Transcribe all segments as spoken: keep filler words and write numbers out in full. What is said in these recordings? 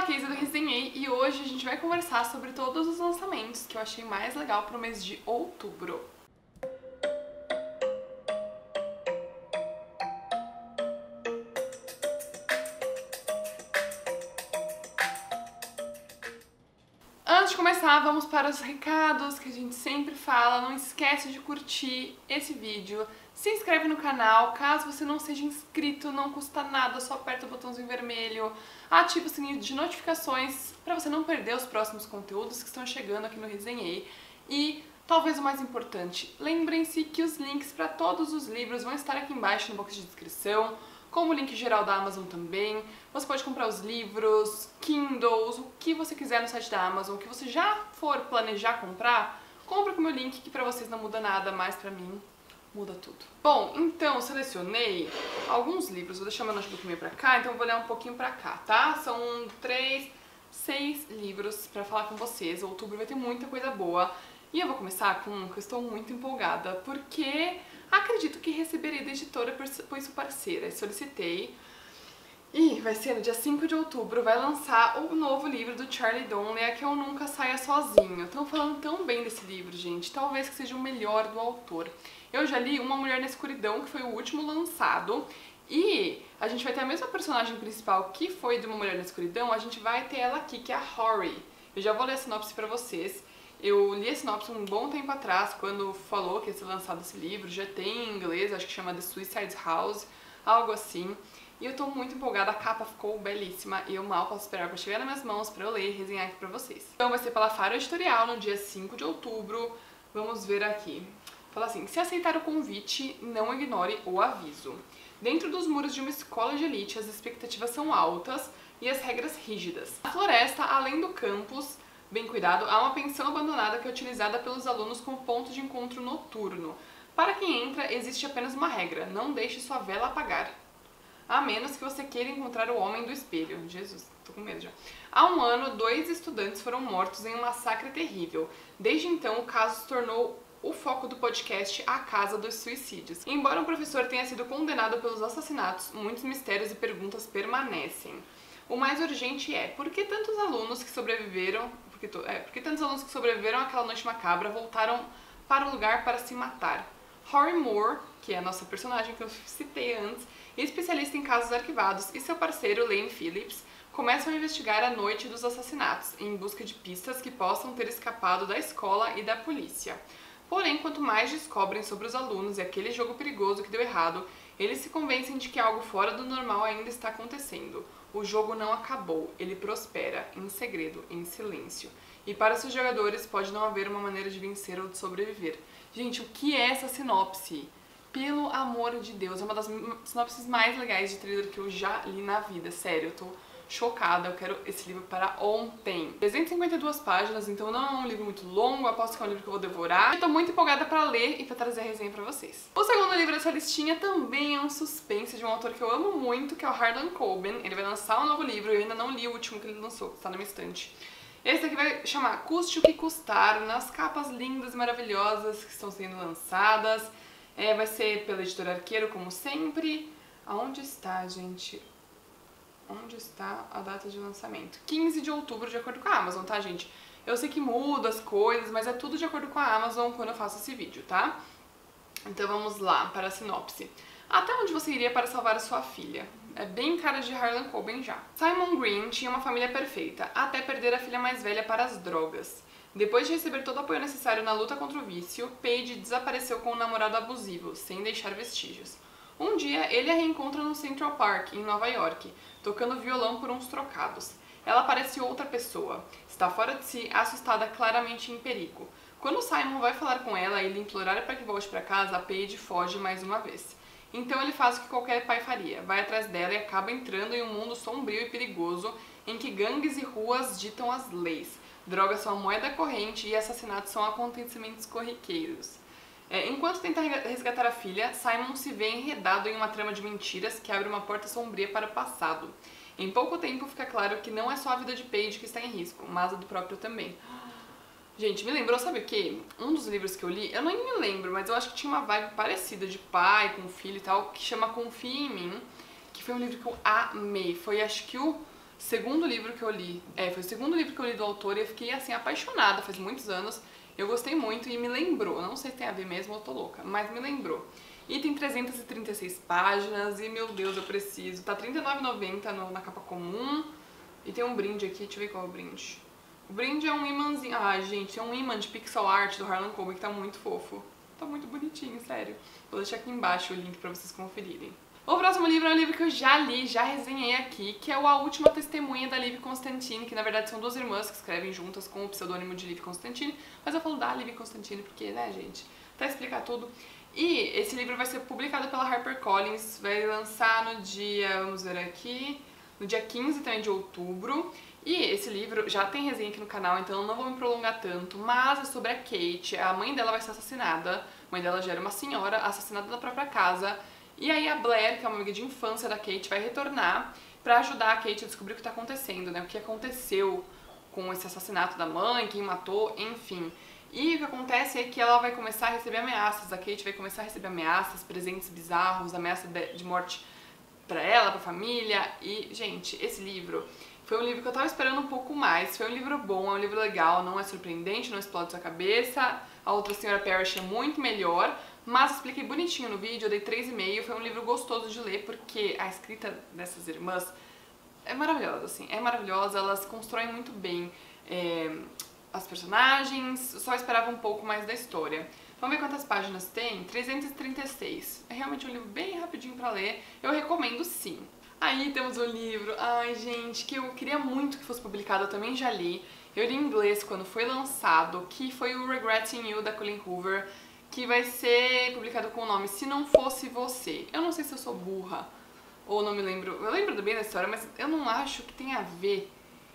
Casey do Resenhei e hoje a gente vai conversar sobre todos os lançamentos que eu achei mais legal pro mês de outubro. Antes de começar, vamos para os recados que a gente sempre fala. Não esquece de curtir esse vídeo, se inscreve no canal, caso você não seja inscrito, não custa nada, só aperta o botãozinho vermelho, ativa o sininho de notificações para você não perder os próximos conteúdos que estão chegando aqui no Resenhei. E, talvez o mais importante, lembrem-se que os links para todos os livros vão estar aqui embaixo no box de descrição, como o link geral da Amazon também. Você pode comprar os livros, Kindles, o que você quiser no site da Amazon, o que você já for planejar comprar, compra com o meu link, que pra vocês não muda nada, mas pra mim muda tudo. Bom, então eu selecionei alguns livros, vou deixar meu notebook meio pra cá, então eu vou olhar um pouquinho pra cá, tá? São três, seis livros pra falar com vocês. Outubro vai ter muita coisa boa. E eu vou começar com um que eu estou muito empolgada, porque acredito que receberei da editora, pois sou parceira, solicitei. E vai ser no dia cinco de outubro, vai lançar o novo livro do Charlie Donnelly, Que Eu Nunca Saia Sozinho. Estão falando tão bem desse livro, gente, talvez que seja o melhor do autor. Eu já li Uma Mulher na Escuridão, que foi o último lançado, e a gente vai ter a mesma personagem principal que foi de Uma Mulher na Escuridão, a gente vai ter ela aqui, que é a Rory. Eu já vou ler a sinopse pra vocês. Eu li a sinopse um bom tempo atrás, quando falou que ia ser lançado esse livro, já tem em inglês, acho que chama The Suicide House, algo assim. E eu tô muito empolgada, a capa ficou belíssima e eu mal posso esperar pra chegar nas minhas mãos pra eu ler e resenhar aqui pra vocês. Então vai ser pela Faro Editorial no dia cinco de outubro, vamos ver aqui. Fala assim: se aceitar o convite, não ignore o aviso. Dentro dos muros de uma escola de elite, as expectativas são altas e as regras rígidas. Na floresta, além do campus, bem cuidado, há uma pensão abandonada que é utilizada pelos alunos como ponto de encontro noturno. Para quem entra, existe apenas uma regra: não deixe sua vela apagar. A menos que você queira encontrar o homem do espelho. Jesus, tô com medo já. Há um ano, dois estudantes foram mortos em um massacre terrível. Desde então, o caso se tornou o foco do podcast A Casa dos Suicídios. Embora o professor tenha sido condenado pelos assassinatos, muitos mistérios e perguntas permanecem. O mais urgente é: por que tantos alunos que sobreviveram, porque, to, é, por que tantos alunos que sobreviveram àquela noite macabra voltaram para o lugar para se matar? Rory Moore, que é a nossa personagem que eu citei antes, especialista em casos arquivados, e seu parceiro Lane Phillips começam a investigar a noite dos assassinatos, em busca de pistas que possam ter escapado da escola e da polícia. Porém, quanto mais descobrem sobre os alunos e aquele jogo perigoso que deu errado, eles se convencem de que algo fora do normal ainda está acontecendo. O jogo não acabou, ele prospera, em segredo, em silêncio. E para seus jogadores pode não haver uma maneira de vencer ou de sobreviver. Gente, o que é essa sinopse? Pelo amor de Deus, é uma das sinopses mais legais de thriller que eu já li na vida, sério, eu tô chocada, eu quero esse livro para ontem. trezentas e cinquenta e duas páginas, então não é um livro muito longo, aposto que é um livro que eu vou devorar. Eu tô muito empolgada pra ler e pra trazer a resenha pra vocês. O segundo livro dessa listinha também é um suspense de um autor que eu amo muito, que é o Harlan Coben. Ele vai lançar um novo livro, eu ainda não li o último que ele lançou, que tá na minha estante. Esse aqui vai chamar Custe o que Custar, nas capas lindas e maravilhosas que estão sendo lançadas. É, vai ser pela editora Arqueiro, como sempre. Aonde está, gente? Onde está a data de lançamento? quinze de outubro, de acordo com a Amazon, tá, gente? Eu sei que muda as coisas, mas é tudo de acordo com a Amazon quando eu faço esse vídeo, tá? Então vamos lá para a sinopse. Até onde você iria para salvar a sua filha? É bem cara de Harlan Coben já. Simon Green tinha uma família perfeita, até perder a filha mais velha para as drogas. Depois de receber todo o apoio necessário na luta contra o vício, Paige desapareceu com um namorado abusivo, sem deixar vestígios. Um dia, ele a reencontra no Central Park, em Nova York, tocando violão por uns trocados. Ela parece outra pessoa. Está fora de si, assustada, claramente em perigo. Quando Simon vai falar com ela e lhe implorar para que volte para casa, a Paige foge mais uma vez. Então ele faz o que qualquer pai faria, vai atrás dela e acaba entrando em um mundo sombrio e perigoso, em que gangues e ruas ditam as leis. Drogas são a moeda corrente e assassinatos são acontecimentos corriqueiros. É, enquanto tenta resgatar a filha, Simon se vê enredado em uma trama de mentiras que abre uma porta sombria para o passado. Em pouco tempo fica claro que não é só a vida de Paige que está em risco, mas a do próprio também. Gente, me lembrou, sabe o quê? Um dos livros que eu li, eu nem me lembro, mas eu acho que tinha uma vibe parecida de pai com filho e tal, que chama Confie em Mim, que foi um livro que eu amei. Foi, acho que o segundo livro que eu li, é, foi o segundo livro que eu li do autor e eu fiquei, assim, apaixonada, faz muitos anos. Eu gostei muito e me lembrou, não sei se tem a ver mesmo, eu tô louca, mas me lembrou. E tem trezentas e trinta e seis páginas e, meu Deus, eu preciso. Tá trinta e nove reais e noventa centavos na capa comum e tem um brinde aqui, deixa eu ver qual é o brinde. O brinde é um imãzinho, ah, gente, é um imã de pixel art do Harlan Coben que tá muito fofo. Tá muito bonitinho, sério. Vou deixar aqui embaixo o link pra vocês conferirem. O próximo livro é um livro que eu já li, já resenhei aqui, que é o A Última Testemunha da Liv Constantine, que na verdade são duas irmãs que escrevem juntas com o pseudônimo de Liv Constantine, mas eu falo da Liv Constantine porque, né, gente, pra explicar tudo. E esse livro vai ser publicado pela HarperCollins, vai lançar no dia, vamos ver aqui, no dia quinze também de outubro. E esse livro já tem resenha aqui no canal, então eu não vou me prolongar tanto, mas é sobre a Kate. A mãe dela vai ser assassinada, a mãe dela já era uma senhora, assassinada na própria casa. E aí a Blair, que é uma amiga de infância da Kate, vai retornar pra ajudar a Kate a descobrir o que tá acontecendo, né? O que aconteceu com esse assassinato da mãe, quem matou, enfim. E o que acontece é que ela vai começar a receber ameaças, a Kate vai começar a receber ameaças, presentes bizarros, ameaça de morte pra ela, pra família. E, gente, esse livro foi um livro que eu tava esperando um pouco mais. Foi um livro bom, é um livro legal, não é surpreendente, não explode sua cabeça. A outra senhora Parrish é muito melhor, mas expliquei bonitinho no vídeo, eu dei três e meio. Foi um livro gostoso de ler porque a escrita dessas irmãs é maravilhosa, assim, é maravilhosa, elas constroem muito bem é, as personagens, só esperava um pouco mais da história. Vamos ver quantas páginas tem? trezentas e trinta e seis. É realmente um livro bem rapidinho pra ler, eu recomendo sim. Aí temos um livro, ai gente, que eu queria muito que fosse publicado, eu também já li. Eu li em inglês quando foi lançado, que foi o Regretting You, da Colleen Hoover, que vai ser publicado com o nome Se Não Fosse Você. Eu não sei se eu sou burra, ou não me lembro, eu lembro bem da história, mas eu não acho que tem a ver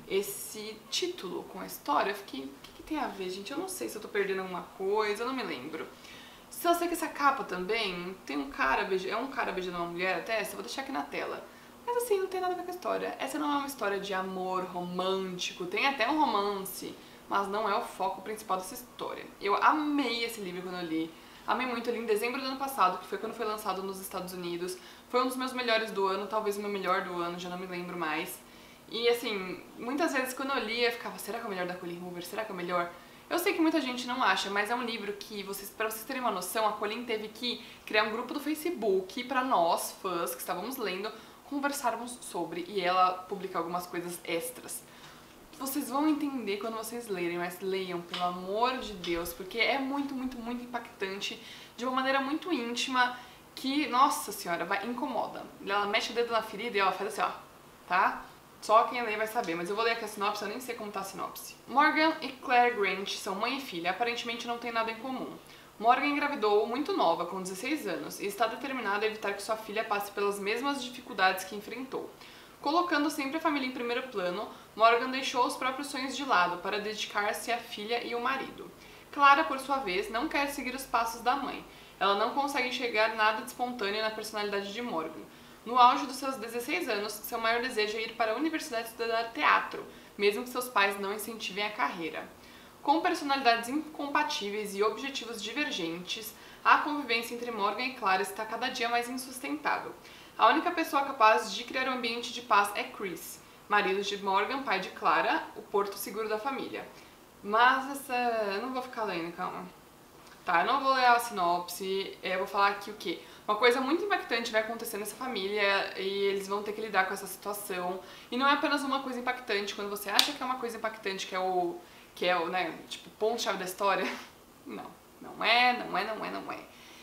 esse título com a história. Eu fiquei, o que, que tem a ver, gente? Eu não sei se eu tô perdendo alguma coisa, eu não me lembro. Se eu sei que essa capa também tem um cara, beijando, é um cara beijando uma mulher até, eu vou deixar aqui na tela. Mas assim, não tem nada a ver com a história. Essa não é uma história de amor romântico, tem até um romance, mas não é o foco principal dessa história. Eu amei esse livro quando eu li. Amei muito, eu li em dezembro do ano passado, que foi quando foi lançado nos Estados Unidos. Foi um dos meus melhores do ano, talvez o meu melhor do ano, já não me lembro mais. E assim, muitas vezes quando eu lia, eu ficava, será que é o melhor da Colleen Hoover? Será que é o melhor? Eu sei que muita gente não acha, mas é um livro que, vocês, pra vocês terem uma noção, a Colleen teve que criar um grupo do Facebook pra nós, fãs, que estávamos lendo, conversarmos sobre, e ela publicar algumas coisas extras. Vocês vão entender quando vocês lerem, mas leiam, pelo amor de Deus, porque é muito, muito, muito impactante, de uma maneira muito íntima, que, nossa senhora, vai, incomoda. Ela mexe o dedo na ferida e ela faz assim, ó, tá? Só quem lê vai saber, mas eu vou ler aqui a sinopse, eu nem sei como tá a sinopse. Morgan e Claire Grant são mãe e filha, aparentemente não têm nada em comum. Morgan engravidou muito nova, com dezesseis anos, e está determinada a evitar que sua filha passe pelas mesmas dificuldades que enfrentou. Colocando sempre a família em primeiro plano, Morgan deixou os próprios sonhos de lado para dedicar-se à filha e ao marido. Clara, por sua vez, não quer seguir os passos da mãe. Ela não consegue enxergar nada de espontâneo na personalidade de Morgan. No auge dos seus dezesseis anos, seu maior desejo é ir para a universidade estudar teatro, mesmo que seus pais não incentivem a carreira. Com personalidades incompatíveis e objetivos divergentes, a convivência entre Morgan e Clara está cada dia mais insustentável. A única pessoa capaz de criar um ambiente de paz é Chris, marido de Morgan, pai de Clara, o porto seguro da família. Mas essa... eu não vou ficar lendo, calma. Tá, eu não vou ler a sinopse, eu vou falar aqui o quê? Uma coisa muito impactante vai acontecer nessa família e eles vão ter que lidar com essa situação. E não é apenas uma coisa impactante, quando você acha que é uma coisa impactante, que é o, que é o, né, tipo, ponto-chave da história. Não, não é, não é, não é, não é.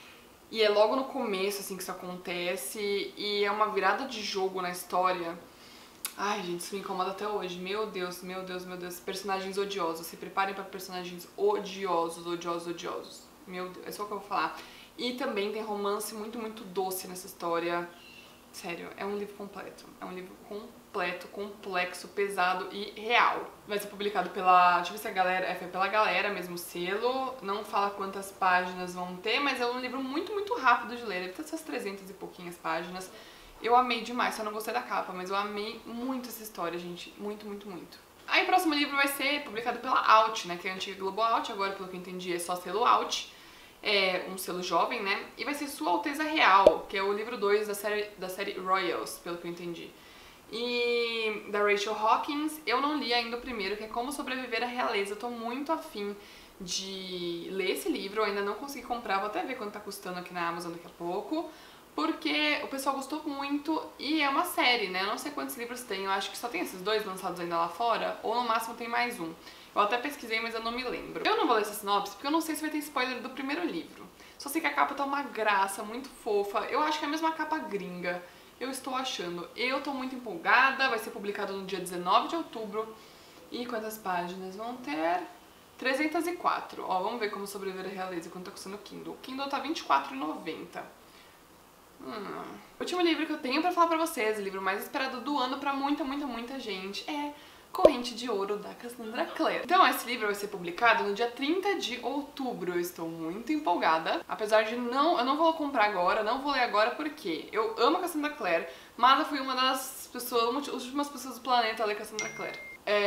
E é logo no começo, assim, que isso acontece e é uma virada de jogo na história. Ai, gente, isso me incomoda até hoje. Meu Deus, meu Deus, meu Deus. Personagens odiosos. Se preparem pra personagens odiosos, odiosos, odiosos. Meu Deus, é só o que eu vou falar. E também tem romance muito, muito doce nessa história. Sério, é um livro completo. É um livro completo, complexo, pesado e real. Vai ser publicado pela... deixa eu ver se a galera... É, foi pela Galera, mesmo selo. Não fala quantas páginas vão ter, mas é um livro muito, muito rápido de ler. Deve ter essas trezentas e pouquinhas páginas. Eu amei demais, só não gostei da capa, mas eu amei muito essa história, gente. Muito, muito, muito. Aí o próximo livro vai ser publicado pela Out, né? Que é a antiga Globo Out, agora pelo que eu entendi é só selo Out. É um selo jovem, né? E vai ser Sua Alteza Real, que é o livro dois da série, da série Royals, pelo que eu entendi. e da Rachel Hawkins. Eu não li ainda o primeiro, que é Como Sobreviver à Realeza. Eu tô muito afim de ler esse livro, eu ainda não consegui comprar, vou até ver quanto tá custando aqui na Amazon daqui a pouco, porque o pessoal gostou muito e é uma série, né? Eu não sei quantos livros tem, eu acho que só tem esses dois lançados ainda lá fora, ou no máximo tem mais um. Eu até pesquisei, mas eu não me lembro. Eu não vou ler essa sinopse porque eu não sei se vai ter spoiler do primeiro livro. Só sei que a capa tá uma graça, muito fofa. Eu acho que é a mesma capa gringa. Eu estou achando. Eu tô muito empolgada, vai ser publicado no dia dezenove de outubro. E quantas páginas vão ter? trezentas e quatro. Ó, vamos ver Como Sobreviver à Realeza, quanto tá custando o Kindle. O Kindle tá vinte e quatro reais e noventa centavos. Hum. O último livro que eu tenho pra falar pra vocês, o livro mais esperado do ano pra muita, muita, muita gente, é Corrente de Ouro, da Cassandra Clare. Então, esse livro vai ser publicado no dia trinta de outubro. Eu estou muito empolgada. Apesar de não... Eu não vou comprar agora, não vou ler agora, porque eu amo a Cassandra Clare, mas eu fui uma das pessoas, uma das últimas pessoas do planeta a ler Cassandra Clare.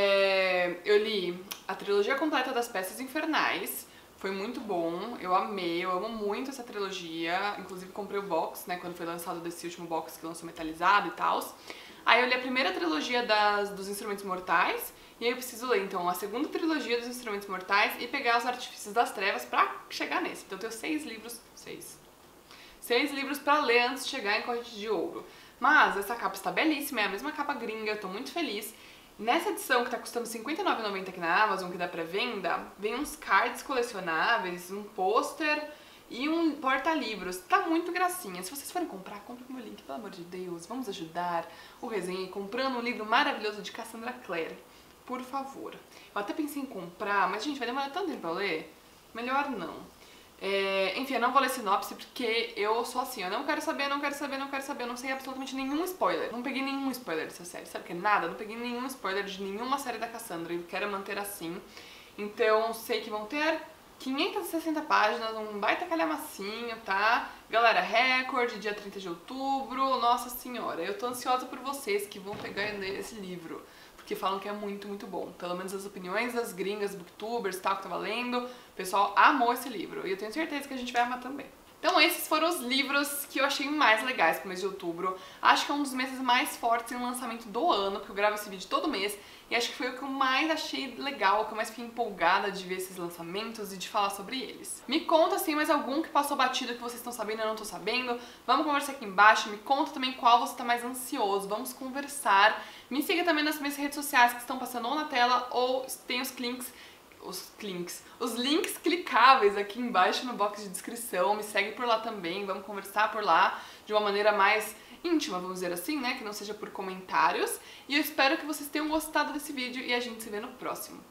É, eu li a trilogia completa das Peças Infernais, foi muito bom, eu amei, eu amo muito essa trilogia, inclusive comprei o box, né, quando foi lançado desse último box que lançou metalizado e tal. Aí eu li a primeira trilogia das, dos Instrumentos Mortais, e aí eu preciso ler, então, a segunda trilogia dos Instrumentos Mortais e pegar os Artifícios das Trevas pra chegar nesse. Então eu tenho seis livros, seis, seis livros pra ler antes de chegar em Corrente de Ouro. Mas essa capa está belíssima, é a mesma capa gringa, eu tô muito feliz. Nessa edição que tá custando cinquenta e nove reais e noventa centavos aqui na Amazon, que dá pra venda, vem uns cards colecionáveis, um pôster e um porta-livros. Tá muito gracinha. Se vocês forem comprar, compre o meu link, pelo amor de Deus. Vamos ajudar o Resenha comprando um livro maravilhoso de Cassandra Clare. Por favor. Eu até pensei em comprar, mas, gente, vai demorar tanto tempo pra eu ler. Melhor não. É, enfim, eu não vou ler sinopse porque eu sou assim, eu não quero saber, não quero saber, não quero saber, eu não sei absolutamente nenhum spoiler. Não peguei nenhum spoiler dessa série, sabe o que? Nada, não peguei nenhum spoiler de nenhuma série da Cassandra e quero manter assim. Então, sei que vão ter quinhentas e sessenta páginas, um baita calhamacinho, tá? Galera, recorde, dia trinta de outubro, nossa senhora, eu tô ansiosa por vocês que vão pegar esse livro. Porque falam que é muito, muito bom. Pelo menos as opiniões das gringas, booktubers, tal, que tava lendo, o pessoal amou esse livro. E eu tenho certeza que a gente vai amar também. Então esses foram os livros que eu achei mais legais pro mês de outubro. Acho que é um dos meses mais fortes em lançamento do ano, porque eu gravo esse vídeo todo mês. E acho que foi o que eu mais achei legal, o que eu mais fiquei empolgada de ver esses lançamentos e de falar sobre eles. Me conta se tem mais algum que passou batido que vocês estão sabendo e eu não tô sabendo. Vamos conversar aqui embaixo, me conta também qual você tá mais ansioso, vamos conversar. Me siga também nas minhas redes sociais que estão passando ou na tela ou tem os links, os links, os links clicáveis aqui embaixo no box de descrição. Me segue por lá também, vamos conversar por lá de uma maneira mais íntima, vamos dizer assim, né? Que não seja por comentários. E eu espero que vocês tenham gostado desse vídeo e a gente se vê no próximo.